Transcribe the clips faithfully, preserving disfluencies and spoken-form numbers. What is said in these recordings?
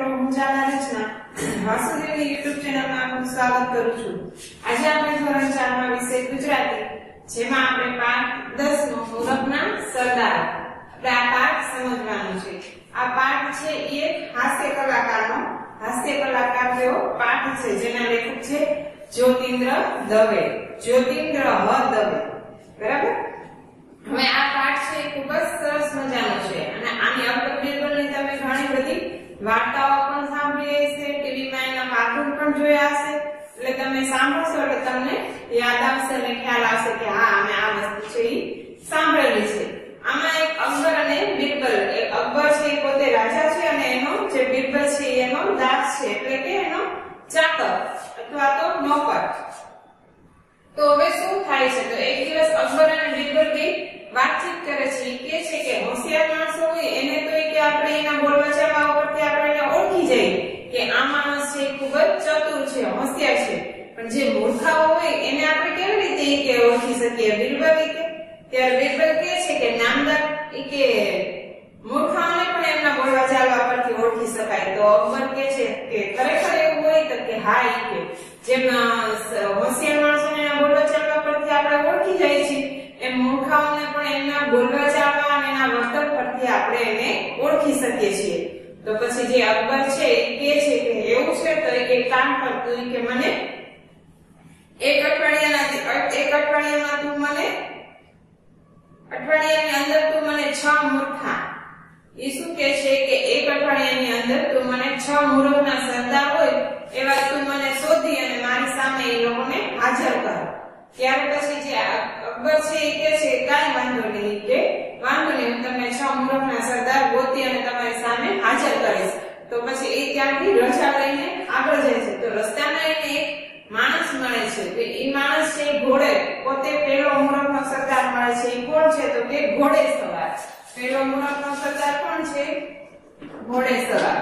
મિત્રો, હું જાના રચના વાસુદેવની યુટ્યુબ ચેનલમાં આપનું સ્વાગત કરું છું। આજે આપણે ધોરણ ચાર માં વિષય ગુજરાતી, જેમાં આપણે પાઠ દસ નો મૂરખના સરદાર આપણે આ પાઠ સમજવાનો છે। આ પાઠ છે એ એક હાસ્ય કલાકારનો હાસ્ય કલાકાર જેવો પાઠ છે, જેના લેખક છે જ્યોતિન્દ્ર દવે, જ્યોતિન્દ્ર હ દવે, બરાબર। હવે આ પાઠ છે ખૂબ જ સરસ મજાનો છે અને આની અકબર બિરબલની તમે ઘણી બધી વાર્તાઓ પણ સાંભળી હશે, ટીવીમાં એના કાર્ટૂન પણ જોયા હશે, એટલે તમે સાંભળશો એટલે તમને યાદ આવશે અને ખ્યાલ આવશે કે હા અમે આ વસ્તુ છે એ સાંભળેલી છે। આમાં એક અકબર અને બિરબલ, એક અકબર છે એ પોતે રાજા છે અને એનો જે બિરબલ છે એનો દાસ છે, એટલે કે એનો ચાકર અથવા તો નોકર। તો હવે શું થાય છે, તો એક દિવસ અકબર અને બિરબલ બે વાતચીત કરે છે। કે છે કે હોશિયાર માણસો હોય એને તો કે આપણે એના બોલવા ચાલવા ઉપરથી આપણે એને ઓળખી જઈએ કે આ માણસ છે ખૂબ જ ચતુર છે, હોશિયાર છે, પણ જે મૂર્ખાઓ હોય એને આપણે કેવી રીતે કે ઓળખી શકીએ? બિરબલ કે ત્યારે બિરબલ કહે છે કે નામદાર કે મૂર્ખાઓને પણ એમના બોલવા ચાલવા પરથી ઓળખી શકાય। તો અકબર કહે છે કે ખરેખર એવું હોય? તો કે હા, એ કે જેમ હોશિયાર માણસોને એના બોલવા ચાલવા પરથી આપણે ઓળખી જાય છે, એમ મૂર્ખાઓને પણ એમના બોલવા ચાલવા અને એના વર્તન પરથી આપણે એને ઓળખી શકીએ છીએ। તો પછી જે અકબર છે એ કહે છે કે એવું છે તો એક કામ કર, તું કે મને એક અઠવાડિયાના એક અઠવાડિયામાં તું મને અઠવાડિયાની અંદર તું મને છ મૂર્ખા એ શું કહે છે કે એક અઠવાડિયાની અંદર તું મને છ મૂર્ખના સરદાર હોય એવા તું મને શોધી અને મારી સામે એ લોકોને હાજર કર। ત્યાર પછી જે અકબર છે એ કહે છે કાંઈ વાંધો નહીં, કે વાંધો નહીં, હું તમને છ મૂર્ખના સરદાર ગોતી અને તમારી સામે હાજર કરીશ। તો પછી એ ત્યાંથી રજા લઈને આગળ જાય છે। તો રસ્તામાં એને એક માણસ મળે છે, તો એ માણસ છે ઘોડે, પોતે પેલો મૂર્ખનો સરદાર મળે છે। એ કોણ છે? તો કે ઘોડે સવાર। પેલો મૂર્ખનો સરદાર કોણ છે? ઘોડે સવાર।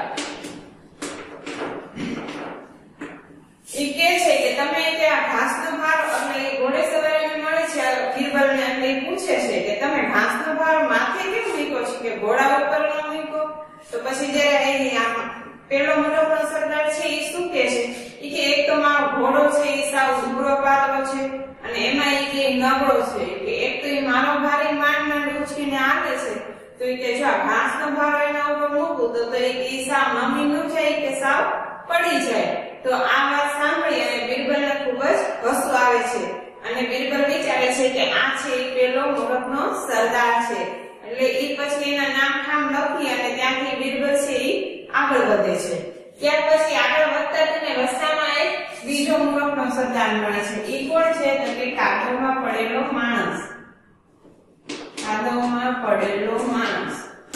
એ કે છે કે તમે કે આ ઘાસનો ભાર, એટલે એ ઘોડે સવારીને મળે છે બિરબલને, એટલે એ પૂછે છે કે તમે ઘાસનો ભાર માથે કેમ મૂક્યો છે, કે ઘોડા ઉપર ન મૂક્યો? તો પછી જ્યારે એ પેલો મૂર્ખનો સરદાર છે એ શું કહે છે? એ કે એક તો મારો ઘોડો છે એ સાવ ઉભરો પાતળો છે અને એમાં એ કે નબળો છે, કે એક તો એ મારો ભારે માંડ માંડ ઉછીને આવે છે, તો એ કે જો આ ઘાસનો ભાર એના ઉપર મૂકું તો તો એ સાવ નમી ન જાય કે સાવ પડી જાય। તો આ વાત સાંભળી અને બિરબલને ખૂબ જ હસવું આવે છે અને બિરબલ વિચારે છે કે આ છે એ પેલો મૂર્ખનો સરદાર છે, એટલે એ પછી એના નામ ઠામ લખી અને ત્યાંથી બિરબલ છે એ આગળ વધે છે। ત્યાર પછી આગળ વધતા તેને રસ્તામાં એક બીજો મૂર્ખનો સરદાર મળે છે। એ કોણ છે? તો કે કાદવમાં પડેલો માણસ, કાદવમાં પડેલો માણસ।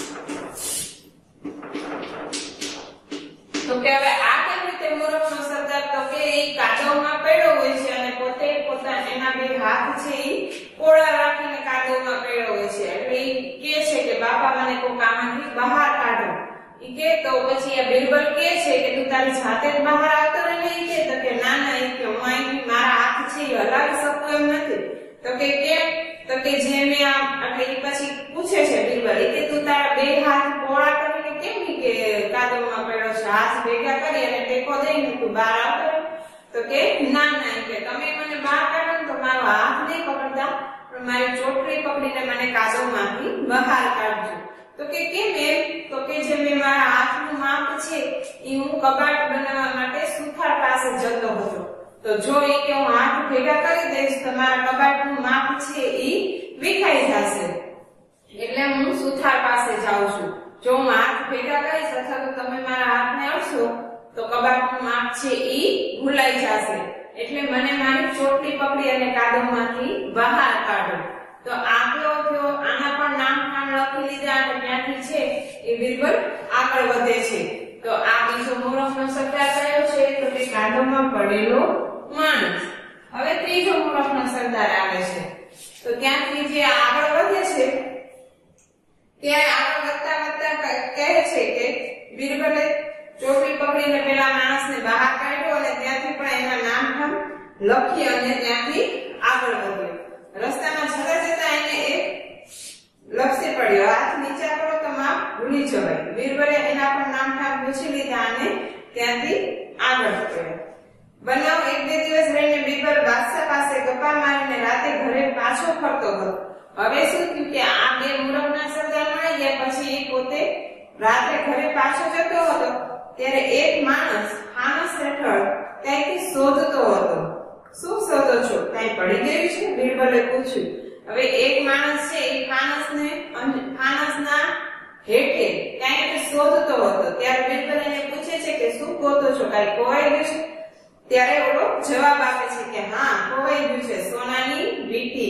તો કે હવે આ કેવી રીતે મૂર્ખનો સરદાર? તો કે એ કાદવમાં પડ્યો હોય છે અને પોતે પોતાના એના બે હાથ છે એ કોળા રાખીને કાદવમાં પડ્યો હોય છે, એટલે એ કહે છે કે બાપા મને કોક આમાંથી બહાર કાઢો। ઈ કે તો પછી આ બિરબલ કહે છે કે તું તારી જાતે જ બહાર આવતો રહે? ઈ કે તો કે ના ના, ઈ કે હું અહીંથી મારા હાથ છે એ હલાવી શકું એમ નથી। તો કે કેમ? તો કે જે મેં આ એટલે ઈ પછી પૂછે છે બિરબલ, ઈ કે તું તારા બે હાથ કોળા કરીને કેમ ઈ કે કાદવમાં પડ્યો છે, હાથ ભેગા કરી અને ટેકો દઈને તું બહાર આવતો રહે? તો કે ના ના, ઈ કે તમે મને બહાર કાઢો ને તો મારો હાથ નહીં પકડતા, પણ મારી ચોટલી પકડીને મને કાદવમાંથી બહાર કાઢજો। તો કે કેમ એમ? તો કે જે મેં મારા હાથનું માપ છે એ હું કબાટ બનાવવા માટે સુથાર પાસે જતો હતો, તો જો એ કે હું હાથ ભેગા કરી દઈશ તો મારા કબાટનું માપ છે એ વિખાઈ જશે, એટલે હું સુથાર પાસે જાઉં છું। જો હું હાથ ભેગા કરીશ અથવા તો તમે મારા હાથને અડશો તો કબાટનું માપ છે એ ભૂલાઈ જશે, એટલે મને મારી ચોટલી પકડી અને કાદવમાંથી બહાર કાઢો। તો આગળ થયો, આના પણ નામ ઠામ લખી લીધા અને ત્યાંથી છે એ બિરબલ આગળ વધે છે। તો આ બીજો મૂર્ખનો સરદાર કયો છે? તો કે કાદવમાં પડેલો માણસ। હવે ત્રીજો મૂર્ખનો સરદાર આવે છે, તો ત્યાંથી જે આગળ વધે છે ત્યારે આગળ વધતા વધતા કહે છે કે બિરબલે ચોટલી પકડીને પેલા માણસને બહાર કાઢ્યો અને ત્યાંથી પણ એના નામ ઠામ લખી અને ત્યાંથી આગળ વધ્યો। રસ્તામાં જતા જતા એને એક લપસી પડ્યો, હાથ નીચા કરો તો માપ ભૂલી જવાય. બીરબલે એના પણ નામ ઠામ પૂછી લીધા અને ત્યાંથી આગળ ગયા. બનાવ એક બે દિવસ રહીને બીરબલ બાદશાહ પાસે ગપ્પા મારીને રાતે ઘરે પાછો ફરતો હતો. હવે શું થયું કે આ બે મૂરખના સરદાર મળી ગયા પછી એ પોતે રાત્રે ઘરે પાછો જતો હતો ત્યારે એક માણસ ફાનસ હેઠળ ત્યાંથી શોધતો હતો. શું શોધો છો? કઈ પડી ગયું છે? બીરબલે પૂછ્યું. હવે એક માણસ છે એ ફાનસને ફાનસના હેઠે ક્યાંક શોધતો હતો. ત્યારે બીરબલ એને પૂછે છે કે શું ગોતો છો? કઈ ખોવાઈ ગયું છે? ત્યારે ઓલો જવાબ આપે છે કે હા, ખોવાઈ ગયું છે, સોનાની વીંટી.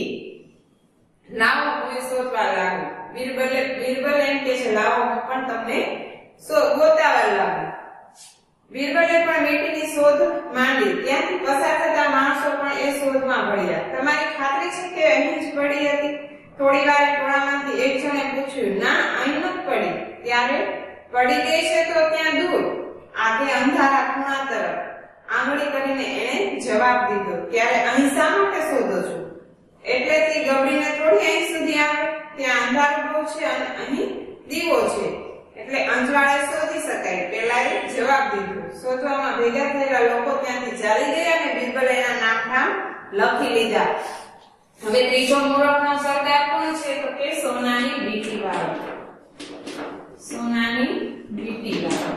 લાવો હું શોધવા લાગુ. બીરબલે બીરબલ એમ કે છે લાવો હું પણ તમને ગોતાવા લાગુ. બીરબલે પણ વીંટીની શોધ માંડી. ત્યાંથી પસાર થતા માણસો પણ એ શોધમાં પડ્યા. તમારી ખાતરી છે કે અહીં જ પડી હતી? થોડી વાર ટોળામાંથી એક જણે પૂછ્યું. ના, અહીં ન પડી. ત્યારે પડી ગઈ છે તો ત્યાં દૂર આગે અંધારા ખૂણા તરફ આંગળી કરીને એણે જવાબ દીધો. ત્યારે અહીં શા માટે શોધો છો? એટલે તે ગબડીને થોડી અહીં સુધી આવે. ત્યાં અંધારું બહુ છે અને અહીં દીવો છે એટલે અંજવાળે શોધી શકાય. પેલાએ જવાબ દીધો. શોધવામાં ભેગા થયેલા લોકો ત્યાંથી ચાલી ગયા અને બીરબલે એના નામ ઠામ લખી લીધા. હવે ત્રીજો મૂરખનો સરદાર કોણ છે? તો કે સોનાની વીંટી વાળો. સોનાની વીંટી વાળો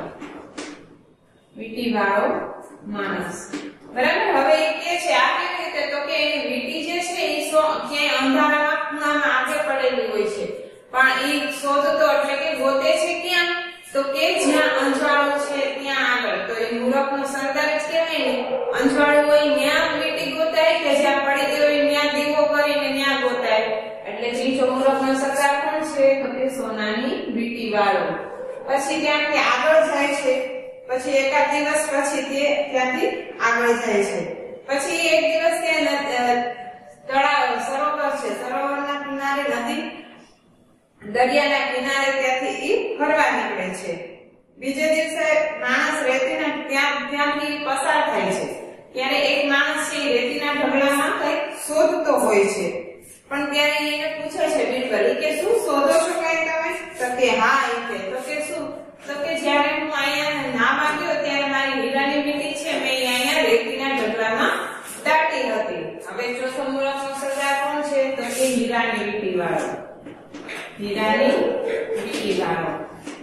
વીંટી વાળો માણસ. બરાબર. હવે એ કે છે આ કેવી રીતે? તો કે એની વીંટી જે છે એ ક્યાંય અંધારામાં ખૂણામાં આગે પડેલી હોય છે પણ એ શોધતો એટલે કે ગોતે છે ક્યાં? તો કે જ્યાં અંજવાળું છે ત્યાં આગળ. તો એ મૂરખનો સરદાર જ કહેવાય ને. અંજવાળું હોય ત્યાં વીંટી ગોતાય કે જ્યાં પડી ગઈ હોય ત્યાં દીવો કરીને ત્યાં ગોતાય. એટલે ત્રીજો મૂરખનો સરદાર કોણ છે? તો કે સોનાની વીંટી વાળો. પછી ત્યાંથી આગળ જાય છે. પછી એકાદ દિવસ પછી તે ત્યાંથી આગળ જાય છે. પછી એક દિવસ ત્યાં તળાવ સરોવર છે. સરોવરના કિનારે નદી દરિયાના કિનારે ત્યાંથી ઈ ફરવા નીકળે છે. બીજે દિવસે માણસ રેતીના ત્યાં ત્યાંથી પસાર થાય છે. ત્યારે એક માણસ છે રેતીના ઢગલામાં કંઈક શોધતો હોય છે. પણ ત્યારે એને પૂછે છે બીરબલ કે શું શોધો છો કઈ તમે? તો કે હા એ કે. તો કે શું? તો કે જ્યારે હું અહીંયા નામ આવ્યો ત્યારે મારી હીરાની વીંટી છે મેં અહીંયા રેતીના ઢગલામાં દાટી હતી. હવે ચોથો મૂરખનો સરદાર કોણ છે? તો કે હીરાની વીંટી વાળો. હીરાની વીંટી વાળો.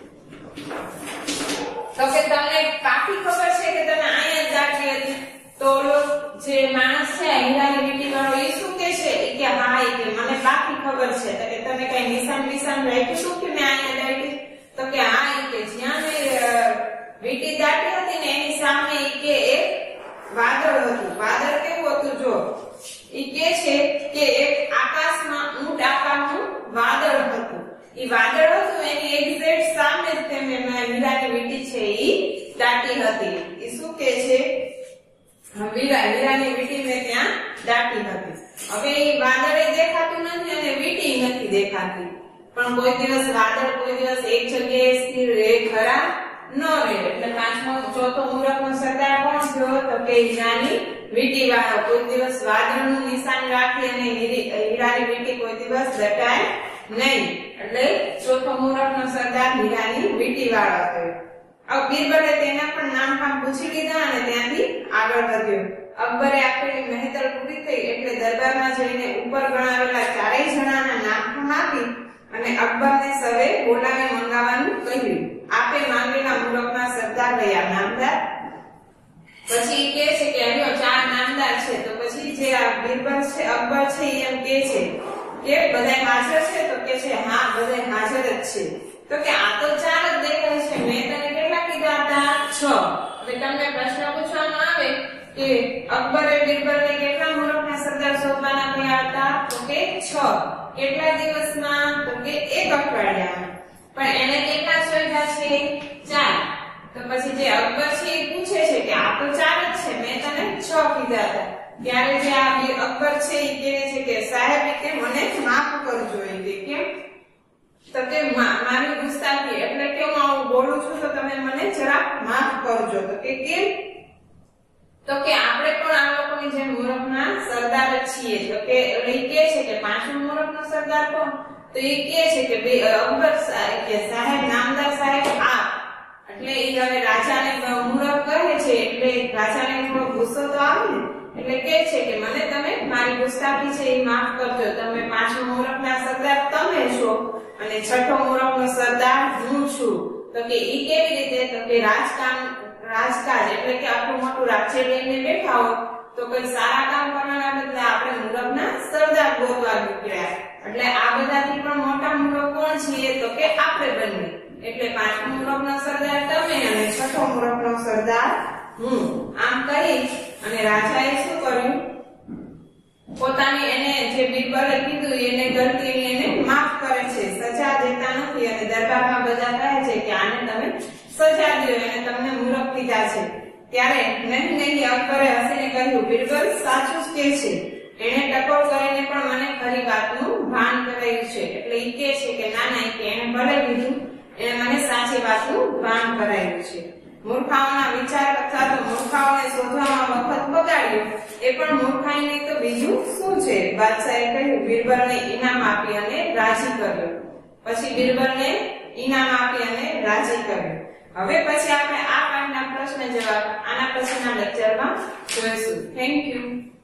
તો કે તમને પાકી ખબર છે કે તમે અહીંયા જ દાટી હતી? તો જે માણસ છે હીરાની વીંટી વાળો એ શું કે છે? કે હા એ કે મને પાકી ખબર છે. તો કે તમે કઈ નિશાન નિશાન રાખ્યું શું કે મેં અહીંયા દાટી? તો કે હા એ કે જ્યાં મેં વીંટી દાટી હતી ને એની સામે એ કે એક વાદળ હતું. વાદળ કેવું હતું? જો એ કે છે કે એક આકાશમાં ઊંટ આકારનું વાદળ હતું. એ વાદળ હતું એની એક્ઝેક્ટ સામે જ તે મેં હીરાની વીંટી છે એ દાટી હતી. એ શું કે છે? હીરા હીરાની વીંટી મેં ત્યાં દાટી હતી. હવે એ વાદળે દેખાતું નથી અને વીંટી નથી દેખાતી. પણ કોઈ દિવસ વાદળ કોઈ દિવસ એક જગ્યાએ સ્થિર રહે ખરા? ન રહે. એટલે પાંચમો ચોથો મૂરખનો સરદાર કોણ થયો? તો કે હીરાની વીંટી વાળો. કોઈ દિવસ વાદળનું નિશાન રાખી અને હીરાની વીંટી કોઈ દિવસ દટાય નહીં. એટલે ચોથો મૂરખનો સરદાર હીરાની વીંટી વાળો થયો. હવે બીરબલે તેના પણ નામ ઠામ પૂછી લીધા અને ત્યાંથી આગળ વધ્યો. અકબરે આપેલી મહેતર પૂરી થઈ એટલે દરબારમાં જઈને ઉપર ગણાવેલા ચારેય જણાના નામ ઠામ આપી અને અકબરને સવે બોલાવી મંગાવવાનું કહ્યું. આપે માંગેલા મૂરખના સરદાર ગયા. નામદાર પછી કે છે કે આવ્યો ચાર નામદાર છે. તો પછી જે આ બીરબલ છે અકબર છે એમ કે છે કે બધા હાજર છે? તો કે છે હા બધા હાજર જ છે. તો કે આ તો ચાર જ દેખાય છે. મેં તને કેટલા કીધા હતા? છ. હવે તમને પ્રશ્ન પૂછવામાં આવે કે અકબરે બીરબલને કેટલા મૂરખના સરદાર શોધવાના કહ્યા હતા? તો કે છ. કેટલા દિવસમાં? તો કે એક અઠવાડિયામાં. પણ એને કેટલા શોધ્યા છે? ચાર. તો પછી જે અકબર છે એ પૂછે છે કે આ તો ચાર જ છે મેં તને છ કીધા હતા. ત્યારે જે આ અકબર છે એ કહે છે કે સાહેબ કે મને માફ કરજો. એ કે કેમ? તો કે મારી ગુસ્તાખી એટલે કે હું આવું બોલું છું તો તમે મને જરા માફ કરજો. તો કે કેમ? તો કે આપણે પણ આ લોકોની જેમ મૂરખના સરદાર જ છીએ. તો કે એ કહે છે કે પાંચમો મૂરખનો સરદાર કોણ? તો એ કહે છે કે અકબર કે સાહેબ નામદાર એટલે એ હવે રાજાને મૂરખ કહે છે એટલે રાજાને થોડો ગુસ્સો તો આવે ને એટલે કહે છે કે મને તમે મારી ગુસ્તાખી છે એ માફ કરજો, તમે પાંચમો મૂરખના સરદાર તમે છો અને છઠ્ઠો મૂરખનો સરદાર હું છું. તો કે ઈ કેવી રીતે? તો કે રાજકામ રાજકાજ એટલે કે આટલું મોટું રાજ્ય લઈને બેઠા હો તો કોઈ સારા કામ કરવાના બદલે આપણે મૂરખના સરદાર ગોતવા નીકળ્યા. એટલે આ બધાથી પણ મોટા મૂરખ કોણ છીએ? તો કે આપણે બંને. એટલે પાંચમો મૂરખનો સરદાર તમે અને છઠ્ઠો મૂરખનો સરદાર હું. આમ કહી અને રાજાએ શું કર્યું? પોતાની એને જે બિરબલે કીધું એને ગલતીની એને માફ કરે છે, સજા દેતા નથી અને દરબારમાં બધા કહે છે કે આને તમે સજા દો, એને તમને મૂરખ કીધા છે. ત્યારે નહીં નહીં અકબરે હસીને કહ્યું, બિરબલ સાચું જ કહે છે, એને ટકોર કરીને પણ મને ખરી વાતનું ભાન કરાયું છે. એટલે ઈ કહે છે કે ના ના કે એને ભલે કીધું, એને મને સાચી વાતનું ભાન કરાયું છે. મૂર્ખાઓના વિચાર અથવા તો મૂર્ખાઓને શોધવામાં વખત બગાડ્યો એ પણ મૂર્ખાઈ નહીં તો બીજું શું છે? બાદશાહે કહ્યું, બિરબલને ઇનામ આપી અને રાજી કર્યો. પછી બિરબલને ઇનામ આપી અને રાજી કર્યો. હવે પછી આપણે આ પાઠના પ્રશ્ન જવાબ આના પછીના લેક્ચરમાં જોઈશું. Thank you.